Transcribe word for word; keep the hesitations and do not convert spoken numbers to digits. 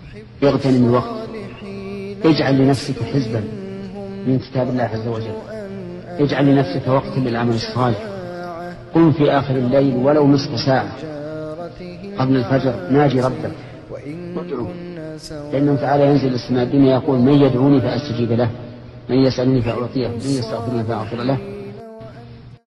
اغتنم الوقت، اجعل لنفسك حزبا من كتاب الله عز وجل، اجعل لنفسك وقتا للعمل الصالح، قم في آخر الليل ولو نصف ساعة قبل الفجر، ناجي ربك وادعو، لأنه تعالى ينزل السماء الدنيا يقول من يدعوني فأستجيب له، من يسألني فأعطيه، من يستغفرني فأغفر له.